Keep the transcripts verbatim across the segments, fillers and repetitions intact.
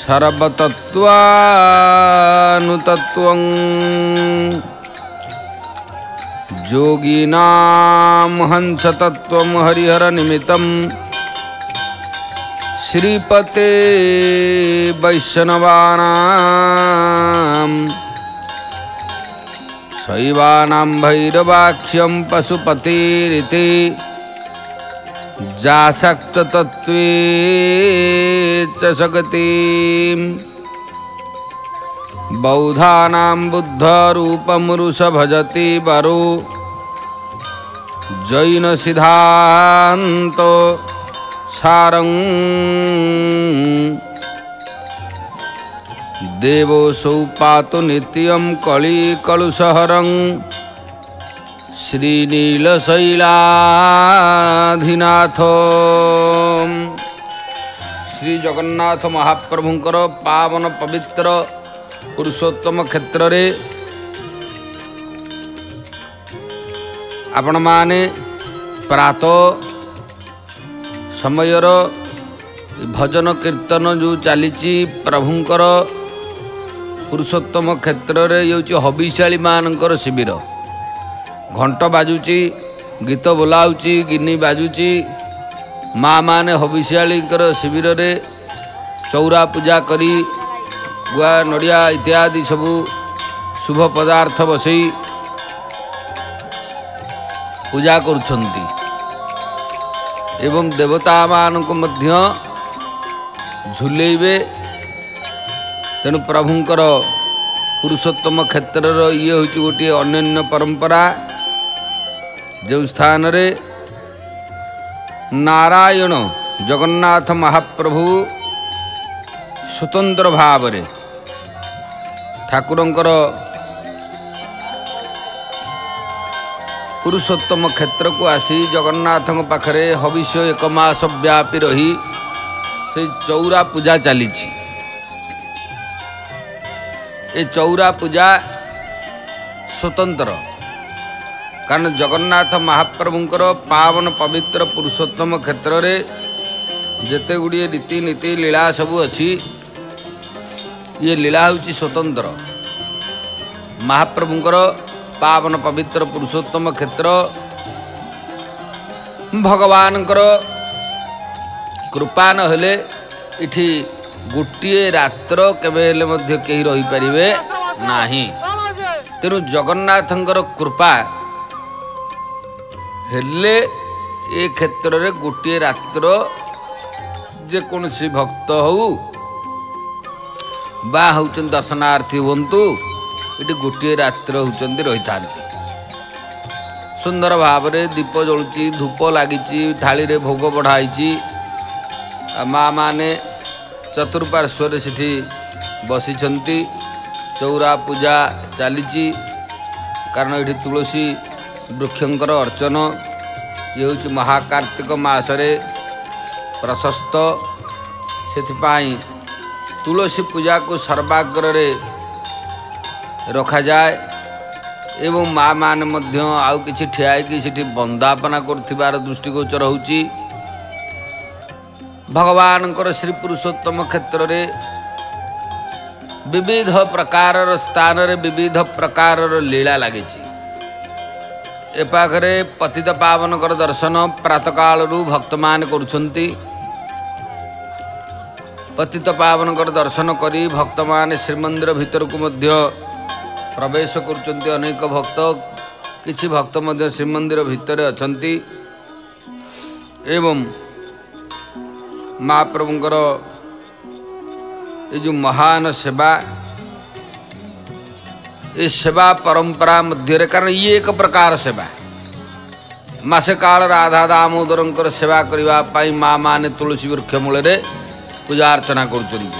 सर्वतत्त्वानुतत्त्वं योगिनां हंसतत्त्वं हरिहरनिमित्तं श्रीपते वैष्णवानां शैवानां भैरवाख्यं पशुपतिरिति जासक्ततत्त्वे च सकतिं बौद्धानां बुद्धरूपमुरुष भजति वरो जैन सिद्धान्तो सारं देवोऽसौ पातु नित्यं कलिकलुषहरं श्रीनीलशैलाधिनाथ श्री जगन्नाथ महाप्रभुंकर पावन पवित्र पुरुषोत्तम क्षेत्र रे आपण माने प्रातः समयर भजन कीर्तन जो चली प्रभुंकर पुरुषोत्तम क्षेत्र रे ये हबिशाली मानकर शिविर घंट बाजुची गीत बोलाउची गिनी बाजुची माँ माने हबिशाली शिविर रे चौरा पूजा करी गुआ नड़िया इत्यादि सबू शुभ पदार्थ बसई पूजा करुछंती एवं देवता मानक मध्य झुलेबे तेणु प्रभुंकर पुरुषोत्तम क्षेत्र ये हूँ गोटे अन्य परंपरा जो स्थान रे नारायण जगन्नाथ महाप्रभु स्वतंत्र भाव रे ठाकुरंकर पुरुषोत्तम क्षेत्र को आसी जगन्नाथ पाखरे हविष्य एक मास व्यापी रही से चौरा पूजा चली ए चौरा पूजा स्वतंत्र कारण जगन्नाथ महाप्रभुंकर पावन पवित्र पुरुषोत्तम क्षेत्र रे जेते गुड़िए रीति नीति लीला सबू अच्छी ये लीला हूँ स्वतंत्र महाप्रभुंकर पावन पवित्र पुरुषोत्तम क्षेत्र भगवान कृपा न हेले इठी गोटे रात्र केबे हेले मध्य केही रही परिबे नाही तेणु जगन्नाथंकर कृपा हेले ए क्षेत्र रे गोटे रात्र जे कौन सी भक्त हो बा होचन दर्शनार्थी हुंतु इटी गोटे रात्र होचंदी रही थांती सुंदर भाव रे दीप जलुची धूप लागिची थाली रे भोग बढ़ाई माँ माने चतुर्पार्श्व सिठी बसिछंती चौरा पूजा चली कारण ये तुलसी वृक्षंकर अर्चन ये हूँ महाकार्तिक मासरे प्रशस्त से तुलसी पूजा को सर्वाग्र रे रखा जाए एवं माँ मान मध्य आउ किछि ठियाई सेठी वंदापना कर दृष्टिगोचर होउची भगवान श्री पुरुषोत्तम क्षेत्र रे विविध प्रकार स्थान रे विविध प्रकार लीला लगी ए पाखरे पतित पावन कर दर्शन प्रातः काल भक्त मान करुछंती पतित पावन कर दर्शन करी भक्त मान श्रीमंदिर भीतर को मध्य प्रवेश करुछंती अनेक भक्त किछि भक्त मध्य श्रीमंदिर भितर अछंती एवं महाप्रभुंकर ये जो महान सेवा ये सेवा परंपरा मध्य कारण ये एक प्रकार सेवा मासे काल राधा दामोदर सेवा करने माँ माने तुलसी वृक्ष मूल पूजा अर्चना करुचंती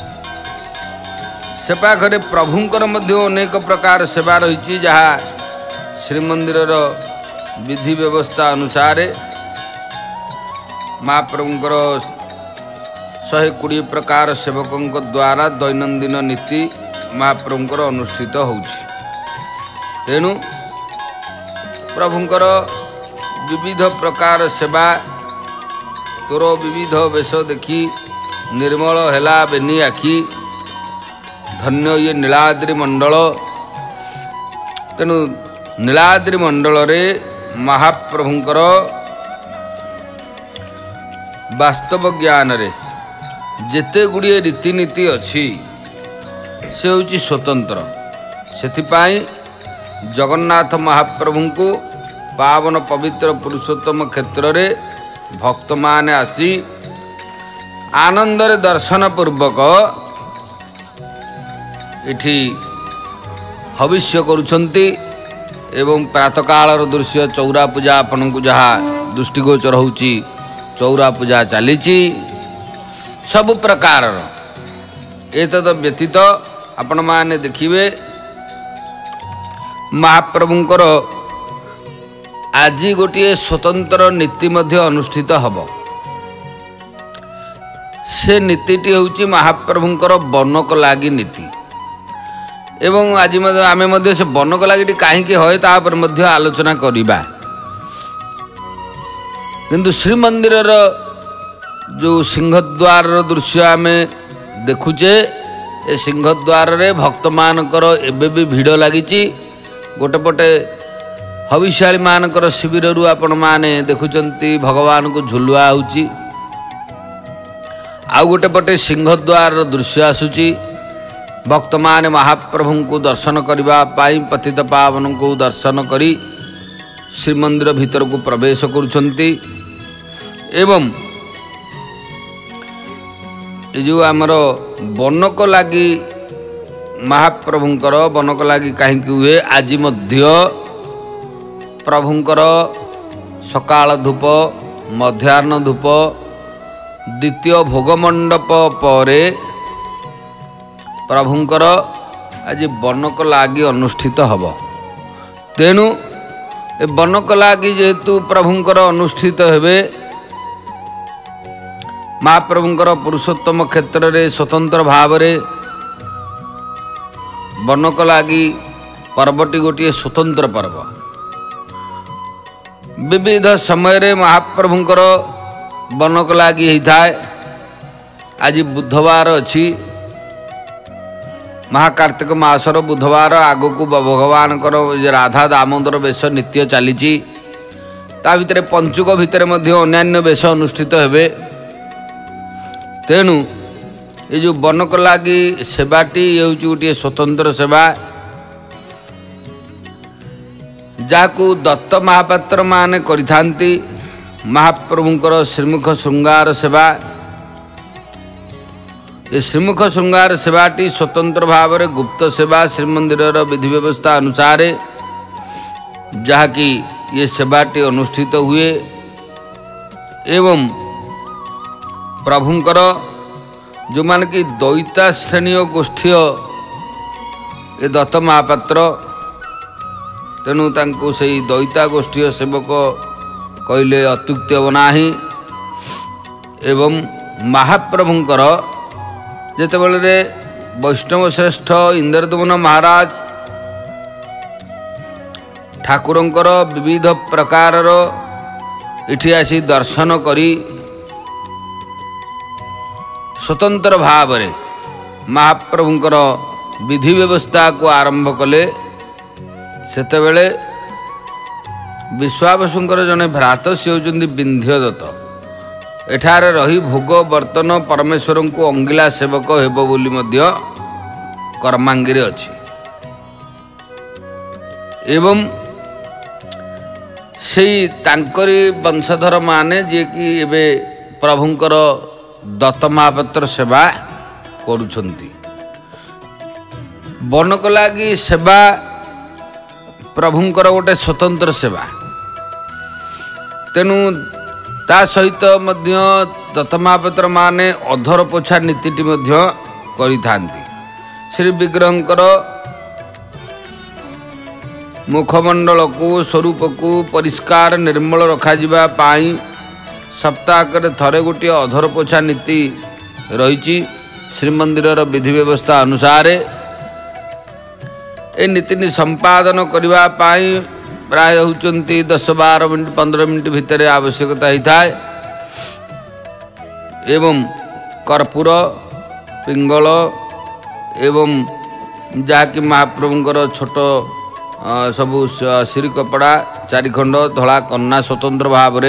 से पाखरे प्रभुंकर मध्य अनेक प्रकार सेवा रही जहाँ श्रीमंदिर विधि व्यवस्था अनुसार महाप्रभुंकर शहे कोड़े प्रकार सेवकों द्वारा दैनंदिन नीति महाप्रभुंकर अनुष्ठित होउछि तेणु प्रभुंकर विविध प्रकार सेवा तोर विविध वेश देखी निर्मल हेला बेनी आखि धन्य ये नीलाद्रि मंडल। तेणु नीलाद्रि मंडल रे महाप्रभुंकर वास्तव ज्ञान रे जेते गुड़िए रीतिनीति अच्छी से होची स्वतंत्र। सेथिपाई जगन्नाथ महाप्रभु को पावन पवित्र पुरुषोत्तम क्षेत्र रे भक्त माने आसी आनंद रे दर्शन पूर्वक इठी हविष्य करुछंती एवं प्रातःकाल दृश्य चौरा पूजा आपन को जहाँ दृष्टिगोचर होची चौरा पूजा चलीची सब प्रकार एतद व्यतीत आपण माने देखिए महाप्रभुंकर आज गोटे स्वतंत्र नीति मध्य अनुष्ठित हब। से नीतिटी होची महाप्रभुंकर बनक लागी नीति एवं आज आमे मध्य से बनक लागी कहीं होए ता पर मध्य आलोचना करिबा। किंतु श्रीमंदिर जो सिंहद्वार दृश्य आमे देखुचे ए सिंहद्वार रे भक्त मानकर एबे भी भिड़ लागिची। गोटे पटे हविष्याली मानकर शिविर रु आपण माने देखुचंती भगवान को झुलुआ होची। आउ गोटे पटे सिंहद्वार दृश्य आसुची। भक्त माने महाप्रभु को दर्शन करबा पाई पतित पावन को दर्शन करी श्रीमंदिर भीतर को प्रवेश करुछंती। एवं जो आमर बनक लगी महाप्रभुंकर बनक लगी कहीं हुए आज मध्य प्रभुंकर सकाळ धूप मध्याह्न धूप द्वितीय भोगमंडप परे प्रभुंकर आज बनक लागी अनुष्ठित हब। तेणु ए बनक लागी जेहेतु प्रभुंकर अनुष्ठित हेबे महाप्रभुंकर पुरुषोत्तम क्षेत्र रे स्वतंत्र भाव रे बनक लागी पर्वटी गोटे स्वतंत्र पर्व। विविध समय रे महाप्रभुंकर बनक लागी होता है। आज बुधवार अच्छी महाकार्तिक मासर बुधवार आगो को भगवान राधा दामोदर वेश नित्य चली ता भितर पंचुक भितर अन्यान्य वेश अनुष्ठित हेबे। तेणु ये जो बनक लागी सेवाटी ये हूँ गोटे स्वतंत्र सेवा जाकू दत्त महापात्र माने करिथांती। महाप्रभुंकर श्रीमुख श्रृंगार सेवा ये श्रीमुख श्रृंगार सेवाटी स्वतंत्र भाव में गुप्त सेवा श्रीमंदिर विधि व्यवस्था अनुसार जहाँकि ये सेवाटी अनुष्ठित हुए। एवं प्रभुंकर जो मान कि द्वैता श्रेणीय गोष्ठी ये दत्त महापात्र तेणु तांको से द्वैता गोष्ठी सेवक कहले अत्युक्ति हम नाही। एवं महाप्रभुंकर जेतेबेले वैष्णव श्रेष्ठ इंद्रदमन महाराज ठाकुरंकर विविध प्रकारर इठी आसी दर्शन करी स्वतंत्र भाव रे महाप्रभुंकर विधि व्यवस्था को आरंभ कले। सेतेबेले विश्वावसुंकर जने भ्रात से होचंदी विंध्यदत्त एठारे रही भोग बर्तन परमेश्वर को अंगिला सेवक हेबो बोली मध्य कर्मांगिरे अछि। एवं सेई तांकरी वंशधर माने जे कि एबे प्रभुंकर दत्त महापात्र सेवा करुछंती। बनक लागी सेवा प्रभुंकर गोटे स्वतंत्र सेवा। तेणु ता सहित मध्य दत्त महापात्र माने अधर पोछा नीतिटी मध्य करिथांती। श्री विग्रहंकर मुखमंडल को स्वरूप को परिष्कार निर्मल रखा जिबा पाई सप्ताहक थरे गोटे अधर पोछा नीति रही। श्रीमंदिर विधि व्यवस्था अनुसार ए नीति संपादन करने प्राय होती दस बार मिनट पंद्रह मिनट भितर आवश्यकता होता है। एवं कर्पूर पिंगल एवं जहाँकि महाप्रभुंकर छोट सबू श्री कपड़ा चारिखंड धला कन्ना स्वतंत्र भाव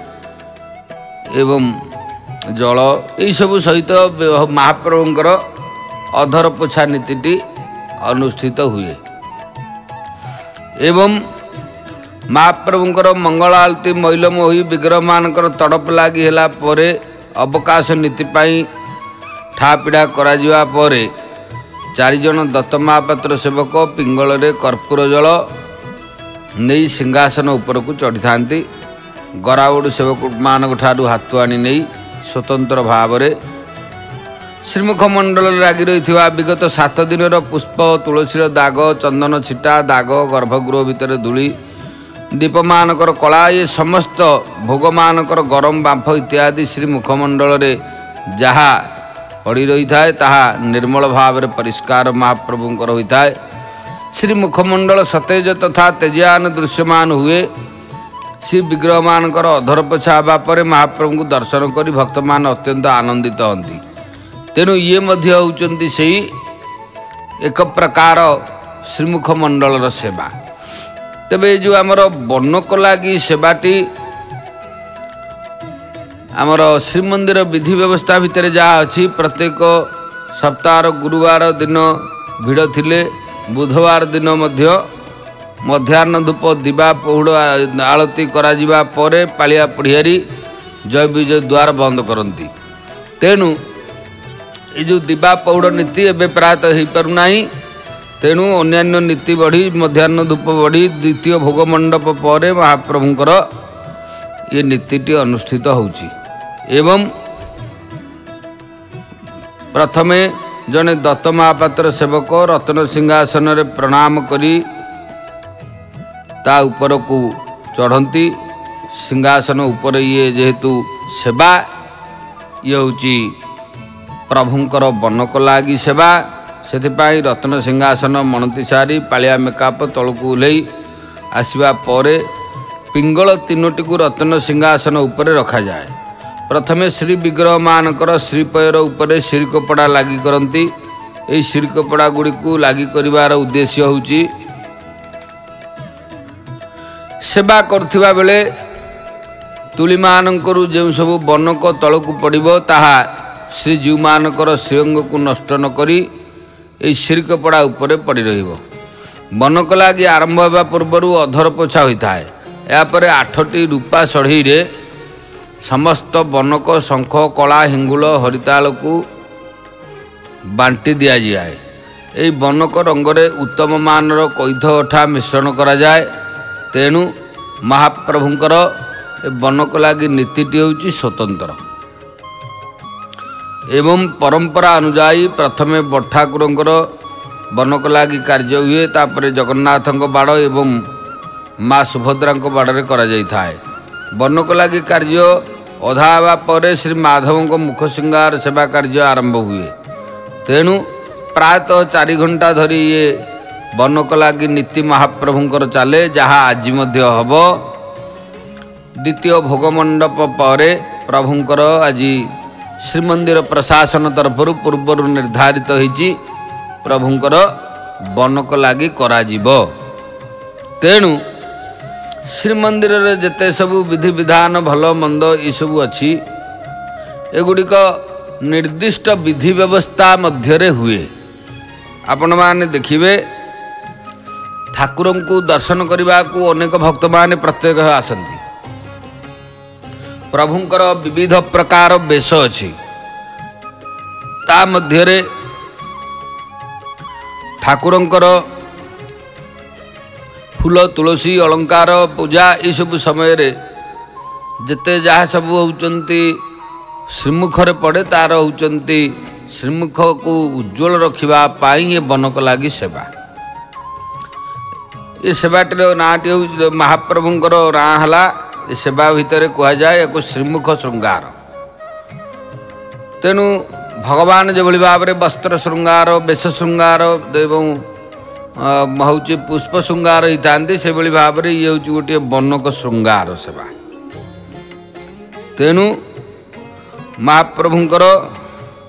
एवं जल यही सब सहित महाप्रभुंकर अधर पोछा नीति अनुष्ठित हुए एवं महाप्रभुंकर मंगल आलती मैलम हो विग्रह मानकर तड़प लगी है परे अवकाश नीति ठापिड़ा करा जिवा परे चारिजण दत्त महापात्र सेवक पिंगल कर्पूर जल नहीं सिंहासन उपरकू चढ़ी था गराउड़ सेवक मान ठारू हाथ आनी नहीं स्वतंत्र भाव श्रीमुख मंडल लगी रही विगत सात दिन पुष्प तुलसी दाग चंदन छिटा दाग गर्भगृह भितर धूली दीप मानकर कला ये समस्त भोग मानकर गरम बांफ इत्यादि श्रीमुखमंडल जहा पड़ी रही थाए ताहा निर्मल भाव परिष्कार महाप्रभुंकर होता है। श्री मुखमंडल सतेज तथा तेजान दृश्यमान हुए श्री विग्रह मानकर अधर पोछा होगापर महाप्रभु को दर्शन कर भक्त मान अत्यंत आनंदित हंती तेणु ये मध्य होउचंती सेही एक प्रकार श्रीमुखमंडल सेवा। तेबे जो आमर बनको लगी सेवाटी आमर श्रीमंदिर विधि व्यवस्था भितर जहाँ अच्छी प्रत्येक सप्ताह गुरुवार दिन भिड़ थिले बुधवार दिन मध्य मध्याह्न धूप दिवा पहुड़ आलती करा जिबा परे पालिया पढ़ियारी जय विजय द्वार बंद करती तेणु ये जो दिवा पहुड़ नीति एवं प्रायतः हो पारना तेणु अन्यान्य नीति बढ़ी मध्याह्न धूप बढ़ी द्वितीय भोग मंडप पर महाप्रभुंकर ये नीतिटी अनुष्ठित होउची एवं प्रथमे जने दत्त महापात्र सेवक रत्न सिंहासन रे प्रणाम करी ता ऊपर को चढ़ती सिंहासन उपर ये जेहेतु सेवा ये होची प्रभुंकर बनक लागी सेवा से रत्न सिंहासन मणति सारी पालिया मेकअप तलू ओह्लै आसवा परे पिंगल तीनोटी को रत्न सिंहासन उपर रखा जाए। प्रथमे श्री विग्रह मानकर श्रीपयर उपर श्री कपड़ा लगी करती यही श्री कपड़ा गुड़ी को लगी करिवार उद्देश्य होउची सेवा करथिबा बेले तुली मानकरू जो सब बनक तलकू पड़िबो ताहा श्रीजीव मानकर श्रीअंग को नष्ट न करी यही श्री कपड़ा उपर पड़ी रहिबो। बनक लगी आरंभ होगा पूर्वर अधर पोछा होता है यापर आठटी रूपा सढ़ई रे समस्त बनक शंख कला हिंगुल हरिताल को बांटी दि जाए। यही बनक रंगरे उत्तम मानर कैथ अठा मिश्रण करा जाए तेणु महाप्रभुंकर बनक लगी नीतिटी होउची स्वतंत्र एवं परंपरा अनुजाई प्रथमे बठाकुरंकर बनक लगी कार्य हुए तापर जगन्नाथ बाड़ एवं माँ सुभद्रा बाड़े करा जाए। बनक लगी कार्य अधा हवा पर श्री माधव मुख श्रृंगार सेवा कार्य आरंभ हुए तेणु प्रायतः चारि घंटा धरी ये बनक लगी नीति महाप्रभुंकर चले जहाँ आज मध्य हब। द्वितीय भोगमंडप पर प्रभुंकर आज श्रीमंदिर प्रशासन तरफ पूर्वर निर्धारित होइछि प्रभुंकर बनक लगी करा जिवो। तेणु श्रीमंदिर रे जेते सबु विधि विधान भल मंद ये सबु अच्छी एगुड़िक निर्दिष्ट विधि व्यवस्था मध्य हुए। आपण माने देखिबे ठाकुर को दर्शन करने को अनेक भक्त माने प्रत्येक आसंती प्रभुंकर विविध प्रकार बेश अच्छी ता मध्य ठाकुरंकर फूल तुलसी अलंकार पूजा ये सब समय रे जेते जहाँ सब होउचंती श्रीमुखरे पड़े तार होउचंती श्रीमुख को उज्ज्वल रखिबा पाई ये बनक लागी सेवा। ये सेवाटर नाटी हो महाप्रभुंकर नाँ हला ये सेवा भितर कह जाए एक श्रीमुख श्रृंगार। तेणु भगवान जो भाव में वस्त्र श्रृंगार बेश श्रृंगार एवं हूँ पुष्प श्रृंगार होता से भाव में ये हूँ गोटे बनक श्रृंगार सेवा। तेणु महाप्रभुंकर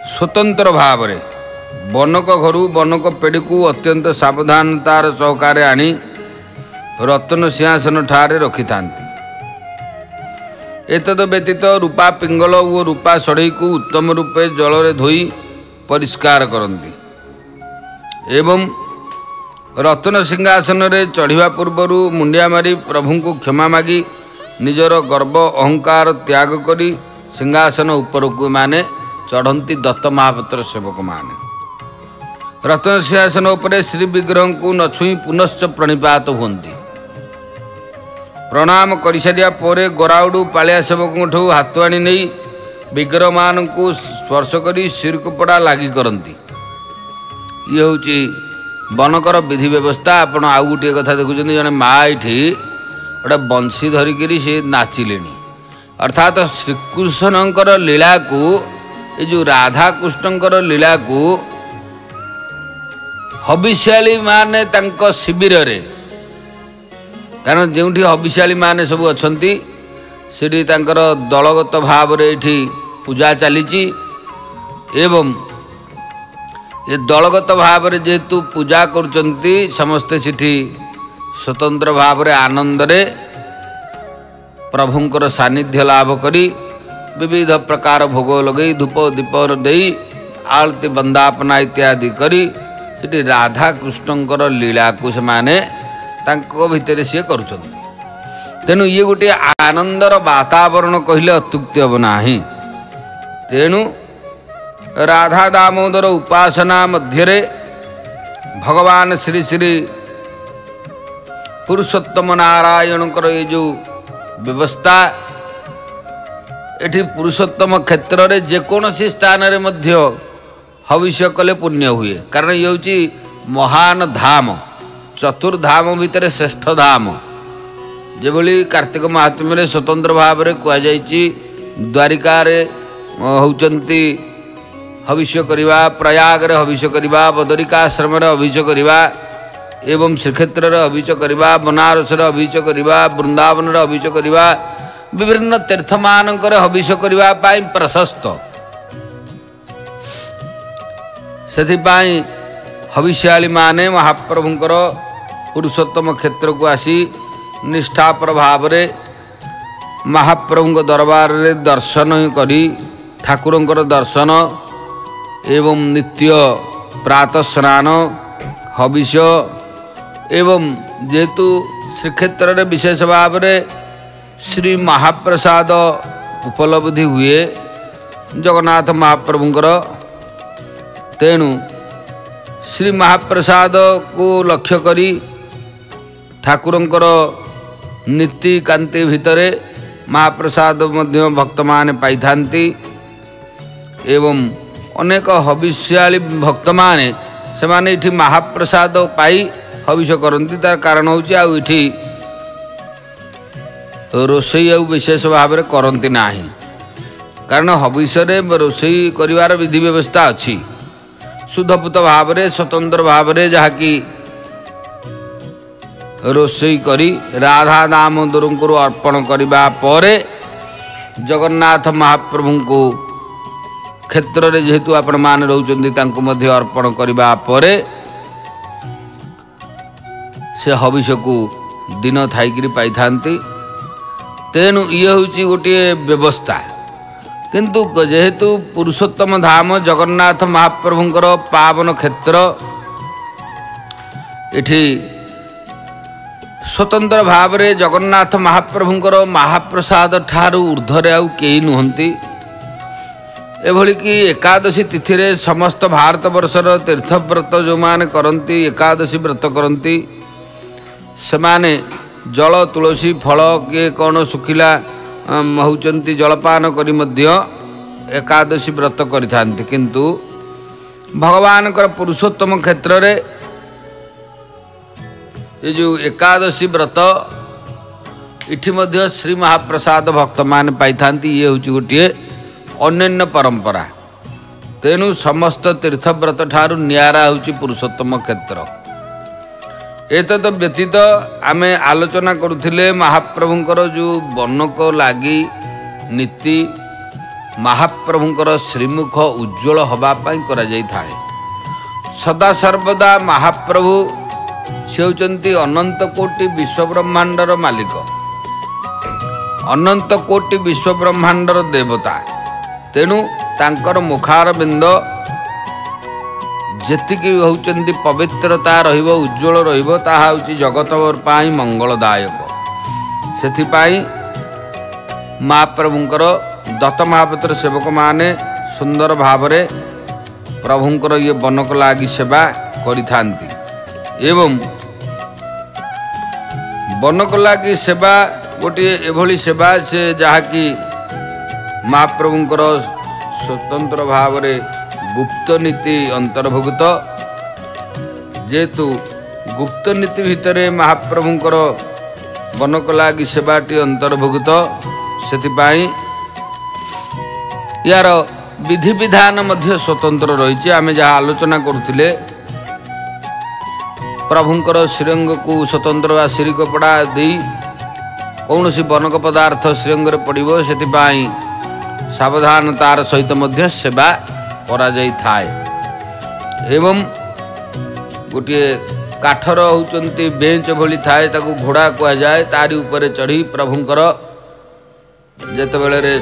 स्वतंत्र भाव रे बनक घर बनक पेड़ी को अत्यंत सावधानतार सहकारे आनी रत्न सिंहासन ठारे रखि थांती। एतद व्यतीत रूपा पिंगल और रूपा सढ़ई को उत्तम रूपे जल रे धोई परिष्कार करती एवं रत्न सिंहासन रे चढ़िबा पूर्वरु मुंडिया मारी प्रभु को क्षमा मागी निजर गर्व अहंकार त्याग करी सिंहासन उपरकू माने चढ़ती दत्त महापात्र सेवक माने। रत्न सिंहासन उपरे श्री विग्रह को न छुई पुनश्च प्रणिपात हुंती। प्रणाम कर सारिया परे गराउडू पालिया सेवक हाथ आनी नहीं विग्रह मान को स्पर्श करी शिरकपड़ा लगी करती। ये हूँ बनकर विधि व्यवस्था। आपण आउ गोटे कथा देखुं जड़े माँ ये गोटे बंशी धरिकी सी नाचिले अर्थात श्रीकृष्णकर लीला को ये जो राधाकृष्णकर लीला को हबिष्याली माने तांको शिविर रे कारण जो हबिष्याली माने सब अच्छा से दलगत भाव रे एठी पूजा चली एवं ये दलगत भाव रे जेतु पूजा करुचंती समस्ते सिठी स्वतंत्र भाव रे आनंद रे प्रभुंकर सानिध्य लाभ करी विविध प्रकार भोग लगे धूप दीप दे आलती बंदापना इत्यादि करी सेठी राधा कृष्णंकर लीला को से माने तांको भितर सी करुचंती। तेणु ये गोटे आनंदर वातावरण कहले अत्युक्ति हम नाही। तेणु राधा दामोदर उपासना मध्य भगवान श्री श्री पुरुषोत्तम नारायण ये जो व्यवस्था एठी पुरुषोत्तम क्षेत्र रे जेकोसी स्थान रे मध्य हविष्य कले पुण्य हुए कारण ये हूँ महान धाम चतुर्धाम भितर श्रेष्ठ धाम जेभली कार्तिक महात्म्य स्वतंत्र भाव में कहुई द्वारिका होचंती हविष्य करवा प्रयाग रे हविष्य करवा बदरिकाश्रम हविष्य करवा एवं श्रीक्षेत्र हविष्य करवा बनारस हविष्य करवा वृंदावन हविष्य करवा विभिन्न तीर्थ मानक हविष्य करने प्रशस्त से हविष्याली माने महाप्रभुंकर पुरुषोत्तम क्षेत्र को आसी निष्ठापर भाव महाप्रभु दरबार रे दर्शन करी ठाकुरंकर दर्शन एवं नित्य प्रातः स्नान हविष्य एवं जेतु श्रीक्षेत्र रे विशेष भाव रे श्री महाप्रसाद उपलब्धि हुए जगन्नाथ महाप्रभुंकर। तेणु श्री महाप्रसाद को लक्ष्य करी ठाकुरंकर नीति कांति भितरे महाप्रसाद मध्य भक्त माने पाई थांती एवं अनेक हविष्याली भक्त माने से माने इठी महाप्रसाद पाई हविष्य करती। तार कारण होची आ इठी रोषई आ विशेष भाव में करती ना कारण हविष्य रोषई कर विधि व्यवस्था अच्छी शुद्धपुत भाव में स्वतंत्र भाव में जहाँकि रोषई करी राधा दामोदर को अर्पण करने पर जगन्नाथ महाप्रभु को क्षेत्र में जेहेतु आपण मान रोचे अर्पण करने पर से हविष्य को दिन थी पाई था। तेणु ये हूँ गोटे व्यवस्था किंतु जेहेतु पुरुषोत्तम धाम जगन्नाथ महाप्रभुंकर पावन क्षेत्र एठी स्वतंत्र भाव रे जगन्नाथ महाप्रभुंकर महाप्रसाद ठारू ऊर्ध्वरे आउ केही नुहंती। एभली कि एकादशी तिथि रे समस्त भारत वर्षर तीर्थव्रत जो माने करंती एकादशी व्रत करंती से माने जल तुलसी फल किए कौन सुखिला होचंती जलपान करी मध्य एकादशी व्रत करिथांती किंतु भगवान कर पुरुषोत्तम क्षेत्र रे ये जो एकादशी व्रत इठी मध्य श्री महाप्रसाद भक्त मान पाई थांती। ये हूँ गोटे अन्य परंपरा। तेणु समस्त तीर्थव्रत ठारू नियारा हूँ पुरुषोत्तम क्षेत्र। एतद व्यतीत आमे आलोचना करुथिले महाप्रभुंकर जो बनक लागी नीति महाप्रभुंकर श्रीमुख उज्ज्वल होगापाई करा जाए। सदा सर्वदा महाप्रभु से होचंती अनंत कोटि विश्व ब्रह्मांडर मालिक, अनंत कोटि विश्व ब्रह्मांडर देवता। तेणु तांकर मुखार बिंद जेतिकी होचंती पवित्रता रहिबो, उज्ज्वल रहिबो, ताहा होची जगत पाई मंगलदायक। सेथिपाई महाप्रभुंकर दत्त महापात्र सेवक माने सुंदर भावरे प्रभुंकर ये बनक लागी सेवा करि थांती। एवं बनक लागी सेवा गोटे एभली सेवा से जहाँकि महाप्रभुंकर स्वतंत्र भावरे गुप्त नीति अंतर्भुक्त। जेतु गुप्त नीति भितरे महाप्रभुंकर बनक लागी सेवाटी अंतर्भुक्त, सेथिपाई यार विधि विधान मध्य स्वतंत्र रही। आमे जहाँ आलोचना करुथिले प्रभुंकर श्रीअंग को स्वतंत्र वा श्री कपड़ा दे कौन सी बनक पदार्थ श्रीअंग पड़ो, से सावधानतार सहित मध्य सेवा करा जाई थाए। एवं गोटे काठर होचंती बेंच भली थाए, ताकू घोड़ा कह जाए। तारी ऊपर चढ़ी प्रभुंकर जेतेबेले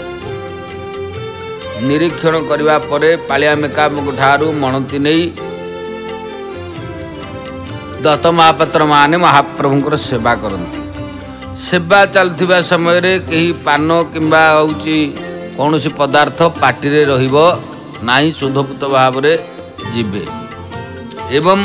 निरीक्षण करने परे पालिया मेकामक ठारू मणति नहीं दत्त महापात्र माने महाप्रभुंकर सेवा करती। सेवा चलुवा समय रे कहीं पान किंबा होची कौन सी पदार्थ पाटिरे रहिबो नाही, शुद्धपुत भाव रे जीवे। एवं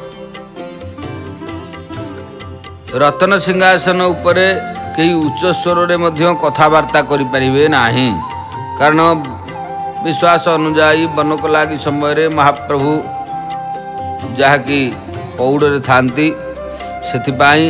रत्न सिंहासन उपरे कई उच्च स्वर रे मध्य कथबार्ता करि परिबे नाही, कारण विश्वास अनुजाई बनक लागी समय रे महाप्रभु जहाँकि पौड़े थांती। सेथिपाई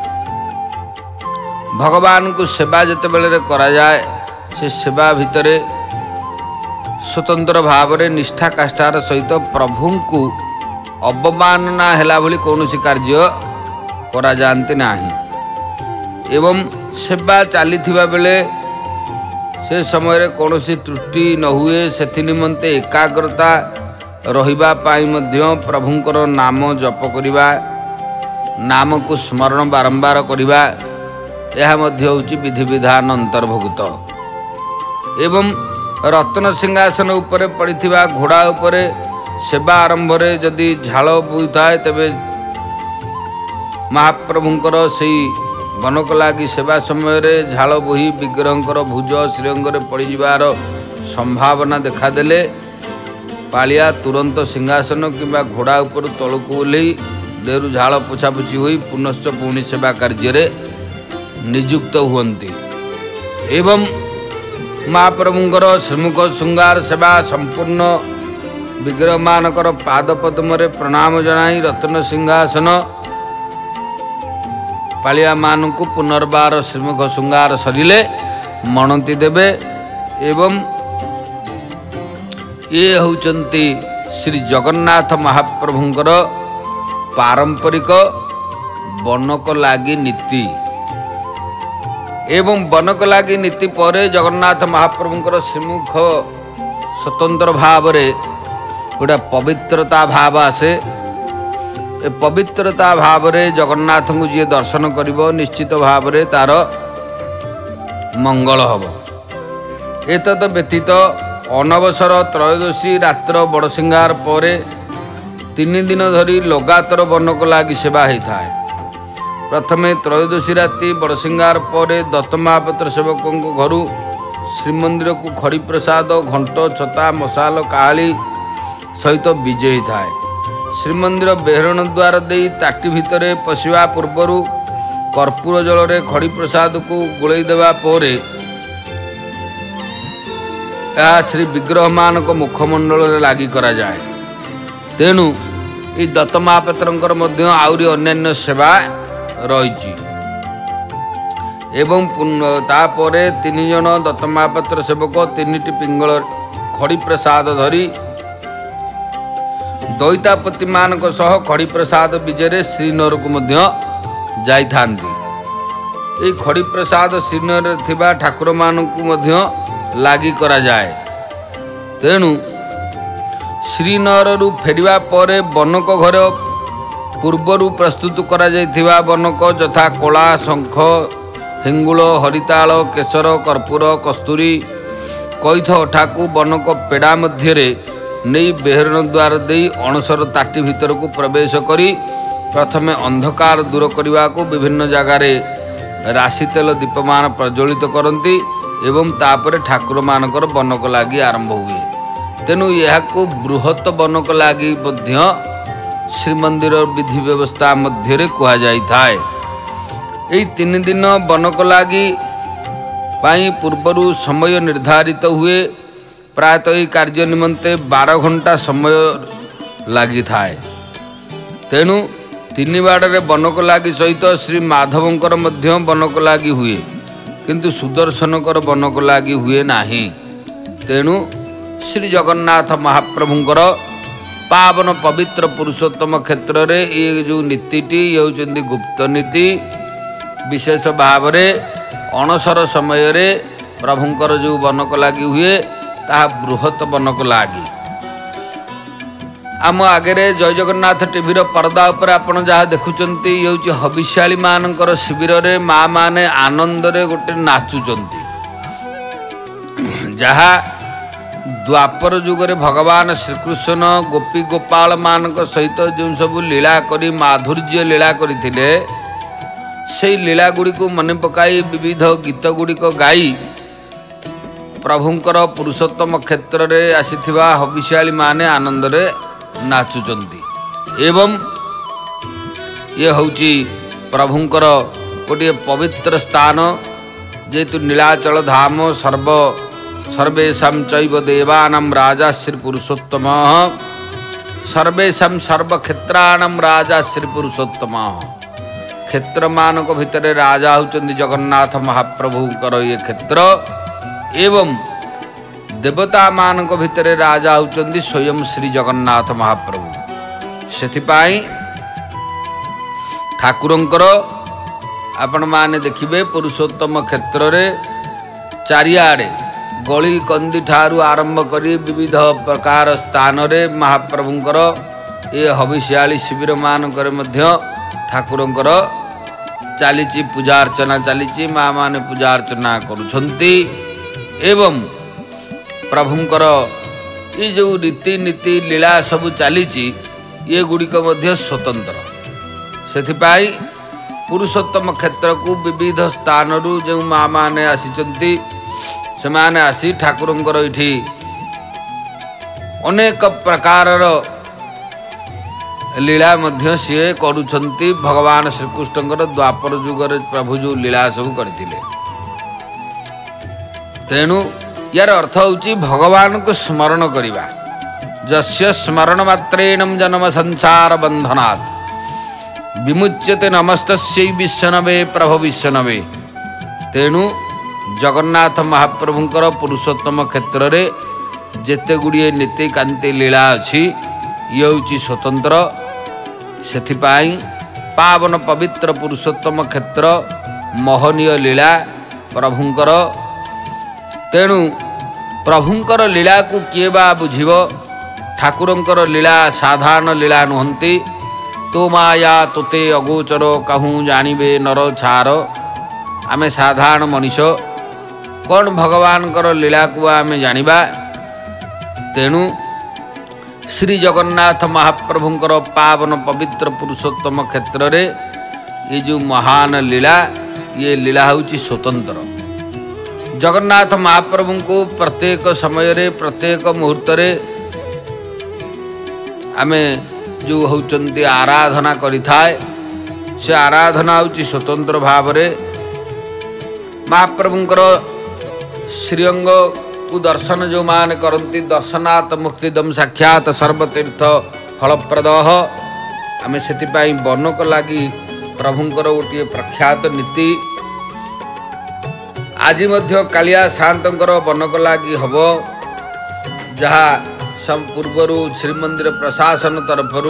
भगवान को सेवा जिते बेले करा जाए, से सेवा भितरे स्वतंत्र भाव रे निष्ठा काष्ठार सहित प्रभु को अवमानना हेला भली कौनसी कार्य करा जानते नाही। एवं सेवा चली बेले से समय रे कौनसी त्रुटि न हुए, सेथि निमंते एकाग्रता रहिबा पाई मध्य प्रभुंकर नाम जप करिबा, नाम को स्मरण बारंबार करिबा, यह मध्य होची विधि विधान अंतर्भुक्त। एवं रत्न सिंहासन उपरे पड़िथिबा घोड़ा उपरे सेवा आरंभ रे जदि झाल बुइथाए, तेबे महाप्रभुंकर सेई बनक लागी सेवा समय रे झाल बोही विग्रहंकर भुज श्रीअंग रे पड़ जिबार संभावना देखादेले पालिया तुरंत सिंहासन किंबा घोड़ा उपर तलक ओह्लै देहरु झाल पोछापोछि होई पुनश्च पुणी सेवा कार्य रे नियुक्त हुअन्ति। एवं महाप्रभुंकर श्रीमुख श्रृंगार सेवा संपूर्ण विग्रह मानकर पाद पद्म रे प्रणाम जनाई रत्न सिंहासन पालिया मान को पुनर्बार श्रीमुख श्रृंगार सरिले मणति देवे। एवं ये होचंती श्री जगन्नाथ महाप्रभुंकर पारंपरिक बनक लागी नीति। एवं बनक लागी नीति परे जगन्नाथ महाप्रभुंकर श्रीमुख स्वतंत्र भाव रे गोटे पवित्रता भाव आसे। ए पवित्रता भाव रे जगन्नाथ को जी दर्शन करिबो निश्चित भाव रे तार मंगल हब। एतद व्यतीत अनवसर त्रयोदशी रात्र बड़सिंगार परे तीन दिन धरी लगातार बनक लागी सेवा होता है। प्रथमे त्रयोदशी राति बड़सिंगार परे दत्त महापात्र सेवकों घर श्रीमंदिर को खड़ी प्रसाद घंट छता मशाल काली सहित विजयी थाए। श्रीमंदिर बेहरण द्वार दे ताटी भितरे पशिवा पूर्वर कर्पूर जल रे खड़ी प्रसाद को गोलई देवा परे यह श्री विग्रह मान को मुखमंडल रे लागू करा जाए। तेणु ये दत्त महापात्रंकर मध्य आउरी अन्यान्य सेवा रही। एवं तापरे तीन जन दत्त महापात्र सेवक तीन पिंगल खड़ी प्रसाद धरी दैतापति मान सह खड़ी प्रसाद विजय श्रीनगर को मध्य जाई थांती। ए खड़ी प्रसाद श्रीनगर थिबा ठाकुर मान को मध्य ଲାଗି କରାଯାଏ। ତେଣୁ ଶ୍ରୀନଗରରୁ ଫେରିବା ପରେ ବନକ ଘର ପୂର୍ବରୁ ପ୍ରସ୍ତୁତ କରାଯାଇଥିବା ବନକ ଯଥା କଳା, ଶଙ୍ଖ, ହିଙ୍ଗୁଳ, ହରିତାଳ, କେଶର, କର୍ପୂର, କସ୍ତୁରୀ, କଇଥ ଅଠାକୁ ବନକ ପେଡ଼ା ମଧ୍ୟରେ ନେଇ ବେହେରଣ ଦ୍ୱାର ଦେଇ ଅଣସର ତାଟି ଭିତରକୁ ପ୍ରବେଶ କରି ପ୍ରଥମେ ଅନ୍ଧକାର ଦୂର କରିବାକୁ ବିଭିନ୍ନ ଜାଗାରେ ରାଶି ତେଲ ଦୀପମାନ ପ୍ରଜ୍ୱଳିତ କରନ୍ତି ଏବଂ ତାପରେ ଠାକୁରମାନଙ୍କର ବନକ ଲାଗି ଆରମ୍ଭ ହୁଏ। ତେଣୁ ଏହାକୁ ବୃହତ ବନକ ଲାଗି ମଧ୍ୟ ଶ୍ରୀମନ୍ଦିର ବିଧି ବ୍ୟବସ୍ଥା ମଧ୍ୟରେ କୁହାଯାଇଥାଏ। ଏହି ତିନି ଦିନ ବନକ ଲାଗି ପାଇଁ ପୂର୍ବରୁ ସମୟ ନିର୍ଦ୍ଧାରିତ ହୁଏ। ପ୍ରାୟତଃ ଏହି କାର୍ଯ୍ୟ ନିମନ୍ତେ ବାର ଘଣ୍ଟା ସମୟ ଲାଗିଥାଏ। ତେଣୁ ତିନି ବାଡ଼ରେ ବନକ ଲାଗି ସହିତ ଶ୍ରୀ ମାଧବଙ୍କର ମଧ୍ୟ ବନକ ଲାଗି ହୁଏ, କିନ୍ତୁ ସୁଦର୍ଶନଙ୍କର ବନକ ଲାଗି ହୁଏ ନାହିଁ। ତେଣୁ ଶ୍ରୀ ଜଗନ୍ନାଥ ମହାପ୍ରଭୁଙ୍କର ପାବନ ପବିତ୍ର ପୁରୁଷୋତ୍ତମ କ୍ଷେତ୍ରରେ ଏ ଯେଉଁ ନୀତିଟି ଇଏ ହେଉଛନ୍ତି ଗୁପ୍ତ ନୀତି। ବିଶେଷ ଭାବରେ ଅଣସର ସମୟରେ ପ୍ରଭୁଙ୍କର ଯେଉଁ ବନକ ଲାଗି ହୁଏ ତାହା ବୃହତ ବନକ ଲାଗି। ଆମ ଆଗରେ ଜୟ ଜଗନ୍ନାଥ ଟିଭିର ପରଦା ଉପରେ ଆପଣ ଯାହା ଦେଖୁଛନ୍ତି ଇଏ ହେଉଛି ହବିଷ୍ୟାଳୀ ମାନଙ୍କର ଶିବିରରେ ମା ମାନେ ଆନନ୍ଦରେ ଗୋଟେ ନାଚୁଛନ୍ତି। ଯାହା ଦ୍ୱାପର ଯୁଗରେ ଭଗବାନ ଶ୍ରୀକୃଷ୍ଣ ଗୋପୀ ଗୋପାଳ ମାନଙ୍କ ସହିତ ଯେଉଁ ସବୁ ଲୀଳା କରି ମାଧୁର୍ଯ୍ୟ ଲୀଳା କରିଥିଲେ, ସେଇ ଲୀଳା ଗୁଡ଼ିକୁ ମନେ ପକାଇ ବିବିଧ ଗୀତ ଗୁଡ଼ିକ ଗାଇ ପ୍ରଭୁଙ୍କର ପୁରୁଷୋତ୍ତମ କ୍ଷେତ୍ରରେ ଆସିଥିବା ହବିଷ୍ୟାଳୀ ମାନେ ଆନନ୍ଦରେ ନାଚୁଛନ୍ତି। ଏବଂ ଇଏ ହେଉଛି ପ୍ରଭୁଙ୍କର ଗୋଟିଏ ପବିତ୍ର ସ୍ଥାନ, ଯେହେତୁ ନୀଳାଚଳ ଧାମ ସର୍ବ ସର୍ବେଶାଂ ଚୈବ ଦେବାନାଂ ରାଜା ଶ୍ରୀ ପୁରୁଷୋତ୍ତମ ସର୍ବେଶାଂ ସର୍ବକ୍ଷେତ୍ରାଣାଂ ରାଜା ଶ୍ରୀ ପୁରୁଷୋତ୍ତମ। କ୍ଷେତ୍ରମାନଙ୍କ ଭିତରେ ରାଜା ହେଉଛନ୍ତି ଜଗନ୍ନାଥ ମହାପ୍ରଭୁଙ୍କର ଇଏ କ୍ଷେତ୍ର ଏବଂ ଦେବତାମାନଙ୍କ ଭିତରେ ରାଜା ହେଉଛନ୍ତି ସ୍ୱୟଂ ଶ୍ରୀ ଜଗନ୍ନାଥ ମହାପ୍ରଭୁ। ସେଥିପାଇଁ ଠାକୁରଙ୍କର ଆପଣମାନେ ଦେଖିବେ ପୁରୁଷୋତ୍ତମ କ୍ଷେତ୍ରରେ ଚାରିଆଡ଼େ ଗଳି କନ୍ଦି ଠାରୁ ଆରମ୍ଭ କରି ବିବିଧ ପ୍ରକାର ସ୍ଥାନରେ ମହାପ୍ରଭୁଙ୍କର ଏ ହବିଷ୍ୟାଳୀ ଶିବିର ମାନଙ୍କରେ ମଧ୍ୟ ଠାକୁରଙ୍କର ଚାଲିଛି ପୂଜା ଅର୍ଚ୍ଚନା ଚାଲିଛି। ମା ମାନେ ପୂଜା ଅର୍ଚ୍ଚନା କରୁଛନ୍ତି ଏବଂ ପ୍ରଭୁଙ୍କର ଏ ଯେଉଁ ରୀତିନୀତି ଲୀଳା ସବୁ ଚାଲିଛି ଏ ଗୁଡ଼ିକ ମଧ୍ୟ ସ୍ୱତନ୍ତ୍ର। ସେଥିପାଇଁ ପୁରୁଷୋତ୍ତମ କ୍ଷେତ୍ରକୁ ବିବିଧ ସ୍ଥାନରୁ ଯେଉଁ ମା ମାନେ ଆସିଛନ୍ତି ସେମାନେ ଆସି ଠାକୁରଙ୍କର ଏଠି ଅନେକ ପ୍ରକାରର ଲୀଳା ମଧ୍ୟ ସିଏ କରୁଛନ୍ତି। ଭଗବାନ ଶ୍ରୀକୃଷ୍ଣଙ୍କର ଦ୍ୱାପର ଯୁଗରେ ପ୍ରଭୁ ଯେଉଁ ଲୀଳା ସବୁ କରିଥିଲେ। ତେଣୁ ୟାର ଅର୍ଥ ହେଉଛି ଭଗବାନଙ୍କୁ ସ୍ମରଣ କରିବା। ଯସ୍ୟ ସ୍ମରଣ ମାତ୍ରେଣଂ ଜନ୍ମ ସଂସାର ବନ୍ଧନାତ୍ ବିମୁଚ୍ୟତେ ନମସ୍ତସ୍ୟୈ ବିଶ୍ୱନବେ ପ୍ରଭୁ ବିଶ୍ୱନବେ। ତେଣୁ ଜଗନ୍ନାଥ ମହାପ୍ରଭୁଙ୍କର ପୁରୁଷୋତ୍ତମ କ୍ଷେତ୍ରରେ ଯେତେ ଗୁଡ଼ିଏ ନୀତିକାନ୍ତି ଲୀଳା ଅଛି ଇଏ ହେଉଛି ସ୍ୱତନ୍ତ୍ର। ସେଥିପାଇଁ ପାବନ ପବିତ୍ର ପୁରୁଷୋତ୍ତମ କ୍ଷେତ୍ର ମହନୀୟ ଲୀଳା ପ୍ରଭୁଙ୍କର। ତେଣୁ ପ୍ରଭୁଙ୍କର ଲୀଳାକୁ କିଏ ବା ବୁଝିବ? ଠାକୁରଙ୍କର ଲୀଳା ସାଧାରଣ ଲୀଳା ନୁହନ୍ତି। ତୋ ମାୟା ତୋତେ ଅଗୋଚର କାହୁଁ ଜାଣିବେ ନର ଛାର। ଆମେ ସାଧାରଣ ମଣିଷ, କ'ଣ ଭଗବାନଙ୍କର ଲୀଳାକୁ ଆମେ ଜାଣିବା? ତେଣୁ ଶ୍ରୀ ଜଗନ୍ନାଥ ମହାପ୍ରଭୁଙ୍କର ପାବନ ପବିତ୍ର ପୁରୁଷୋତ୍ତମ କ୍ଷେତ୍ରରେ ଏ ଯେଉଁ ମହାନ ଲୀଳା, ଇଏ ଲୀଳା ହେଉଛି ସ୍ୱତନ୍ତ୍ର। ଜଗନ୍ନାଥ ମହାପ୍ରଭୁଙ୍କୁ ପ୍ରତ୍ୟେକ ସମୟରେ ପ୍ରତ୍ୟେକ ମୁହୂର୍ତ୍ତରେ ଆମେ ଯେଉଁ ହେଉଛନ୍ତି ଆରାଧନା କରିଥାଏ, ସେ ଆରାଧନା ହେଉଛି ସ୍ୱତନ୍ତ୍ର ଭାବରେ। ମହାପ୍ରଭୁଙ୍କର ଶ୍ରୀଅଙ୍ଗକୁ ଦର୍ଶନ ଯେଉଁମାନେ କରନ୍ତି, ଦର୍ଶନାତ୍ ମୁକ୍ତିଦମ୍ ସାକ୍ଷାତ୍ ସର୍ବତୀର୍ଥ ଫଳପ୍ରଦ। ଆମେ ସେଥିପାଇଁ ବନକ ଲାଗି ପ୍ରଭୁଙ୍କର ଗୋଟିଏ ପ୍ରଖ୍ୟାତ ନୀତି। ଆଜି ମଧ୍ୟ କାଳିଆ ସାଆନ୍ତଙ୍କର ବନକ ଲାଗି ହେବ, ଯାହା ପୂର୍ବରୁ ଶ୍ରୀମନ୍ଦିର ପ୍ରଶାସନ ତରଫରୁ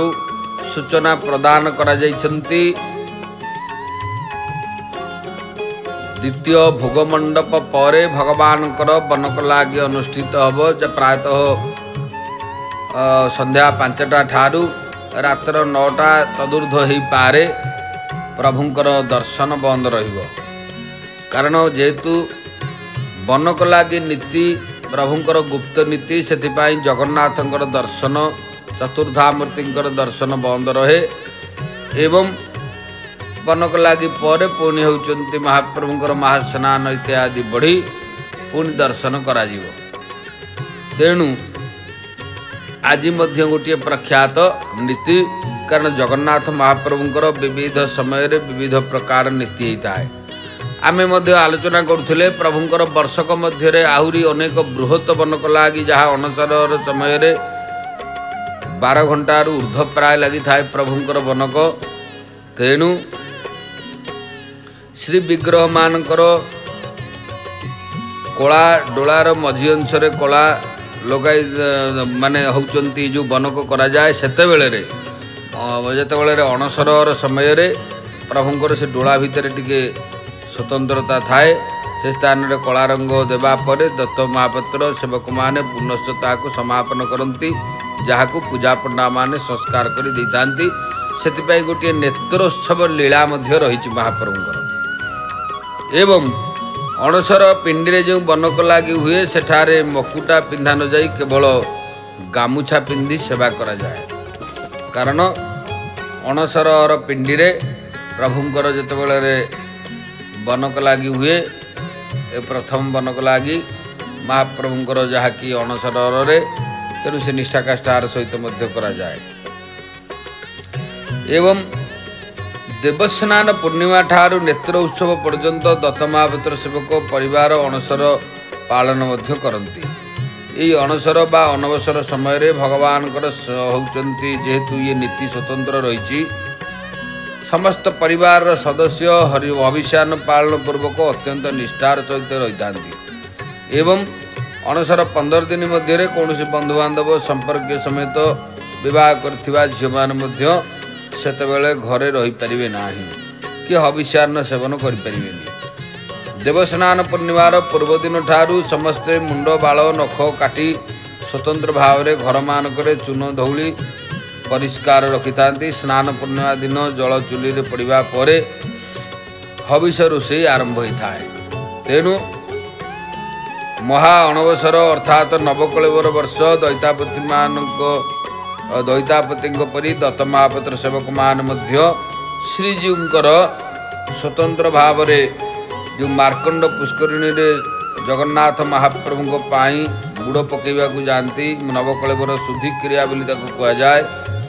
ସୂଚନା ପ୍ରଦାନ କରାଯାଇଛନ୍ତି। द्वितीय भोगमंडप पर भगवानकर बनकलागी अनुष्ठित हम प्रायतः संध्या पांचटा ठारू रात्र नौटा तदुर्ध हो पारे प्रभुंकर दर्शन बंद रहिबो कारण जेहेतु बनकलागी नीति प्रभुंकर गुप्त नीति से जगन्नाथंकर दर्शन चतुर्धामूर्तिंकर दर्शन बंद रहे एवं बनकलागी पर पुणी होउचंती महाप्रभुंकर महास्नान इत्यादि बढ़ी पुणी दर्शन करा जिवो। तेणु आज मध्य गोटे प्रख्यात नीति कारण जगन्नाथ महाप्रभुंकर विविध समय विविध प्रकार नीति होता है। आमे मध्य आलोचना करुले प्रभुंकर वर्षक मध्य आहुरी अनेक बृहत बनकलागी जहाँ अनसर समय बार घंटार ऊर्ध प्राय लगी था प्रभुंकर बनक। तेणु श्री विग्रह मानकर कला डोलार मझी अंश कला लगाई माने होचंती जो बनक करा जाए सेते बेले रे जेते बेले अणसर समय रे प्रभुंकर से डोला भितर टिके स्वतंत्रता थाए से स्थान रे कला रंग देबा परे दत्त महापात्र सेवक माने पुनश्चता को समापन करती जहाकू पूजा पंडा माने संस्कार करी दैतांती। सेतिपाई गोटे नेत्रोत्सव लीला मध्य रही महाप्रभुंकर एवं अणसर पिंडी जो बनक लगी हुए सेठारे मकुटा पिंधा न जाई केवल गामुछा पिंधि सेवा करा जाए कारण अणसर पिंडी रे प्रभुंकर जेतेबेले बनक लगी हुए ए प्रथम बनक लगी महाप्रभुंकर जहाँकि अणसर रे तेणु से निष्ठाकाष्ठार सहित मध्य करा जाए एवं देवस्नान पूर्णिमा ठारू नेत्र उत्सव पर्यंत दत्त महापात्र सेवक परिवार अणसर पालन मध्य करती। यही अणसर बा अनवसर समय रे भगवान होचंती जेहेतु ये नीति स्वतंत्र रही समस्त परिवार सदस्य हरि अभिषान पालन पूर्वक अत्यंत निष्ठार सहित रही था एवं अणसर पंदर दिन मध्य कौन बंधुबांधव संपर्क समेत विवाह करथिबा झियो मान मध्य सेतेबेले घरे रही पारिबे नाही कि हविष्यान्न सेवन करि पारिबेनी। देवस्नान पूर्णिमार पूर्व दिन ठारू समस्ते मुंड बाल नख काटी स्वतंत्र भाव में घर मानक चून धौली परिष्कार रखिथांती। स्नान पूर्णिमा दिन जल चुली रे पड़िबा परे हविष रोषेई आरंभ होता है। तेणु महा अणवसर अर्थात नवकलेवर वर्ष दैतापति मानक दैतापति परी दत्त महापात्र सेवक मान मध्य श्रीजीउंकर स्वतंत्र भाव रे जो मार्कंड पुष्करिणी रे जगन्नाथ महाप्रभु बुड़ पकेवा को जानती नवकलेवर शुद्धि क्रिया बोली ताको कहा जाए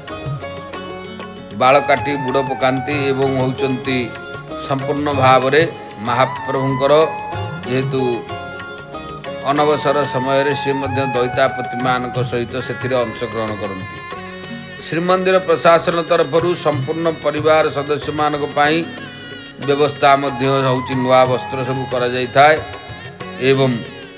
बाल काटी बुड़ पकांती एवं होचंती संपूर्ण भाव रे महाप्रभुंकर जेहेतु अनवसर समय रे से मध्य दैतापति मानक सहित से अंशग्रहण करती। श्रीमंदिर प्रशासन तरफ संपूर्ण परिवार सदस्य मानक पाई व्यवस्था मध्य होची नुआ वस्त्र सब करा जाय थाए एवं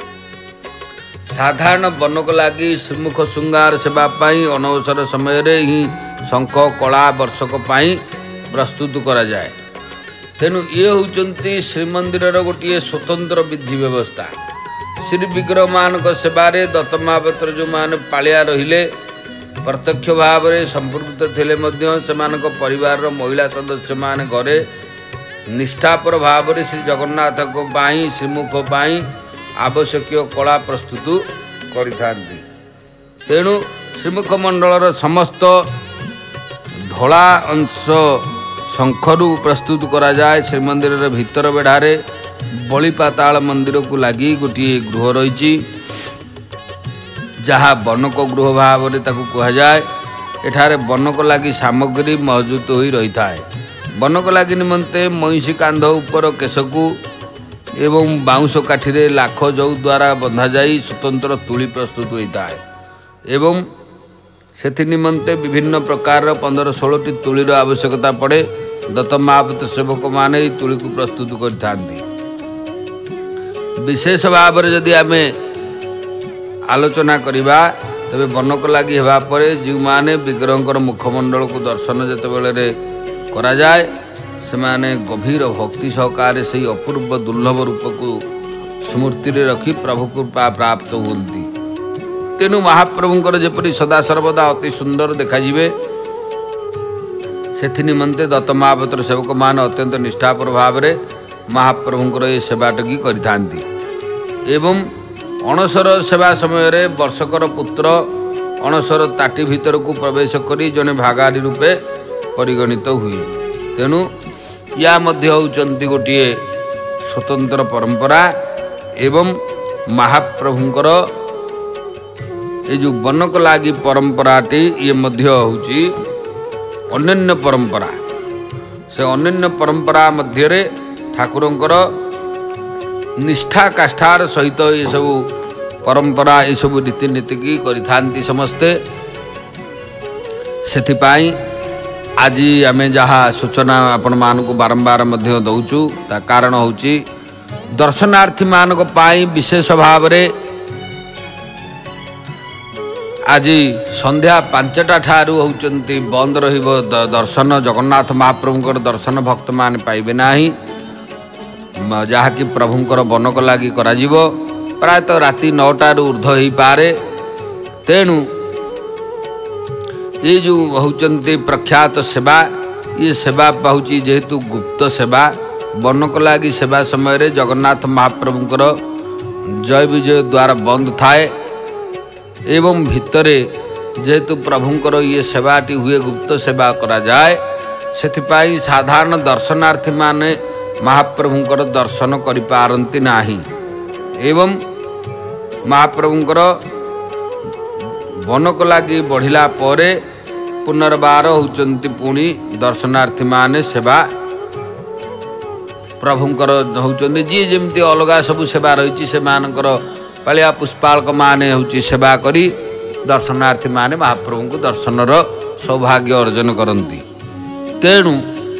साधारण बनक लगी श्रीमुख श्रृंगार सेवा पाई अनवसर समय रे ही शंख कला वर्षक पाई प्रस्तुत करा जाए। तेणु ये होचंती श्रीमंदिर गोटे स्वतंत्र विधि व्यवस्था। श्री विग्रह मानक सेवारे दत्त महापात्र जो मान पालिया रहिले प्रत्यक्ष भाव में संपृक्त थिले मध्य सेमानक परिवार महिला सदस्य मान घरे निष्ठापर भाव में श्री जगन्नाथ को पाई श्रीमुख पाई आवश्यक कला प्रस्तुत करिथांती। तेणु श्रीमुख मंडलर समस्त धला अंश शंखरू प्रस्तुत करा जाए। श्रीमंदिर भितर बेढ़ारे बलि पाताल मंदिर को लगी गोटे गृह रही जहाँ बनक गृह भाव में कह जाए। एठारे बनक लगी सामग्री मौजूद हो रही थाए। बनक लगी निमंते महिषी कांध उपर केशकू एवं बाउंश काठी लाख जौ द्वारा बंधा जाई स्वतंत्र तुली प्रस्तुत होता है एवं से निमंते विभिन्न प्रकार पंद्रह षोलटी तुलीर आवश्यकता पड़े। दत्त महापात्र सेवक माने तुली को प्रस्तुत करथांती। विशेष भाव में जदि आमे आलोचना करिबा तबे बनक लगी हेबा परे जो माने विग्रहंकर मुखमंडल को दर्शन जेतेबेले रे करा जाए से गभीर भक्ति सहकार से अपूर्व दुर्लभ रूप को स्मृति रखी प्रभु कृपा प्राप्त होती। तेणु महाप्रभुंकर जेपरी सदा सर्वदा अति सुंदर देखाଯିवे से निमंते दत्त महापात्र सेवक मान अत्यंत निष्ठापर भाव में महाप्रभुंकर ये सेवाटी करिथांती। एवं अणसर सेवा समय रे वर्षकर पुत्र अणसर ताटी भीतर को प्रवेश करी जने भागारी रूपे परिगणित हुए। तेणु या मध्य होउचंती गोटिए स्वतंत्र परंपरा एवं महाप्रभुंकर ये जो बनक लागी परंपराटी ये मध्य होउची अनन्य परंपरा। से अनन्य परंपरा मध्य रे ठाकुरंकर निष्ठा काष्ठार सहित ये सब परंपरा ये सब रीतिनीति की करिथांती समस्ते। सेथिपाई आज आमे जहाँ सूचना आपण मान को बारंबार मध्य दौचु ता कारण होची दर्शनार्थी मान को पाई विशेष भाव रे आज संध्या पांचटा ठारू होचंती बंद रहिबो दर्शन जगन्नाथ महाप्रभुंकर दर्शन भक्त मान पाइबे नाही। जहाँकि प्रभुंकर बनक लगी करा जीवो प्रायतः राति नौटा रु ऊर्ध्व ही पारे। तेणु ये जो होचंती प्रख्यात सेवा ये सेवा पाउची जेहेतु गुप्त सेवा बनक लगी सेवा समय रे जगन्नाथ महाप्रभुंकर जय विजय द्वार बंद थाए एवं भितरे जेहेतु प्रभुंकर ये सेवाटी हुए गुप्त सेवा करा जाए सेथिपाई साधारण दर्शनार्थी माने महाप्रभुंकर दर्शन करि पारंती नाही। एवं महाप्रभुंकर बनक लगी बढ़िला परे पुनर्बार होचंती पुणी दर्शनार्थी माने सेवा प्रभुंकर होचंती जी जेमती अलगा सब सेवा रही से मानकर पालिया पुष्पालक माने होची सेवा करी दर्शनार्थी माने महाप्रभु को दर्शनर सौभाग्य अर्जन करती। तेणु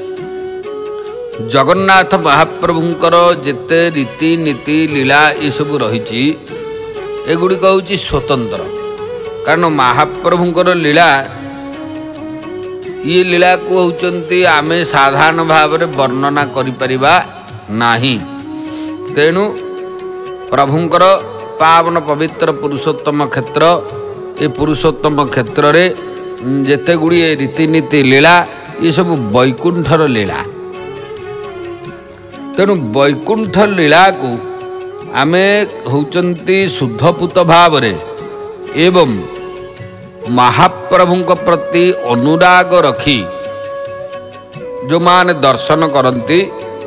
जगन्नाथ महाप्रभुंकर जेते रीति नीति लीला ये सब रही एगुड़िक हूँ स्वतंत्र। कारण महाप्रभुंकर लीला ये लीला को होचंती आमे साधारण भाव में वर्णना करिपरिबा नाही। तेणु प्रभुंकर पावन पवित्र पुरुषोत्तम क्षेत्र ये पुरुषोत्तम क्षेत्र रे जेते गुड़िए रीतिनीति लीला ये सब वैकुंठर लीला। तेणु वैकुंठ लीला को आमे होचंती शुद्धपूत भाव रे एवं महाप्रभुंक प्रति अनुराग रखी जो माने दर्शन करती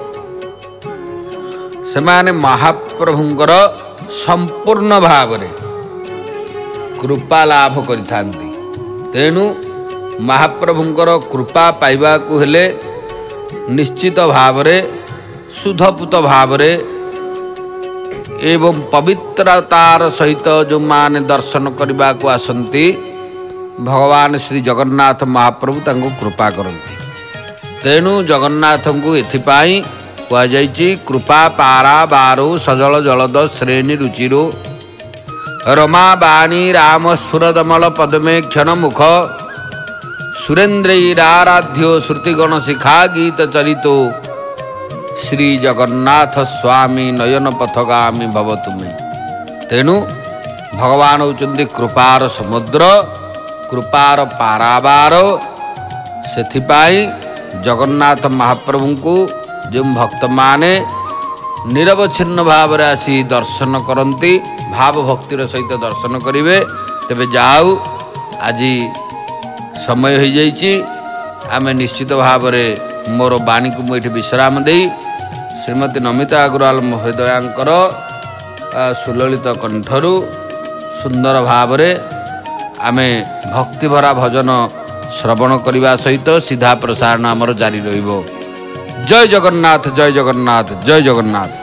से माने महाप्रभुंकर संपूर्ण भाव रे कृपा लाभ करिथांती। तेणु महाप्रभुंकर कृपा पाइबा को हेले निश्चित भाव रे शुद्धपूत भाव रे एवं पवित्रतार सहित जो माने दर्शन करने को आसंती भगवान श्री जगन्नाथ महाप्रभु तांको कृपा करती। तेणु जगन्नाथ को एथिपाई कहुई कृपा पारा बारो सजल जलद श्रेणी रुचिरो रमा बाणी राम स्फुरदमल पद्मे क्षण मुख सुरेन्द्रराध्यो श्रुतिगण शिखा गीत चरितो श्री जगन्नाथ स्वामी नयन पथगामी भव तुम्हें। तेणु भगवान होचंती कृपार समुद्र कृपार पाराबार। सेथिपाई जगन्नाथ महाप्रभु को जो भक्त माने निरवच्छिन्न भाव रे आसी दर्शन करती भाव भक्तिर सहित दर्शन करिवे। तेबे जाऊ आज समय हो जाइछि आमे निश्चित भाव रे मोर बाणी को मुझे विश्राम दे श्रीमती नमिता अग्रवाल महोदयांकर सुललित कंठरू सुंदर भाव रे आमे भक्तिभरा भजन श्रवण करने सहित सीधा प्रसारण आमर जारी रहिबो। जय जगन्नाथ जय जगन्नाथ जय जगन्नाथ।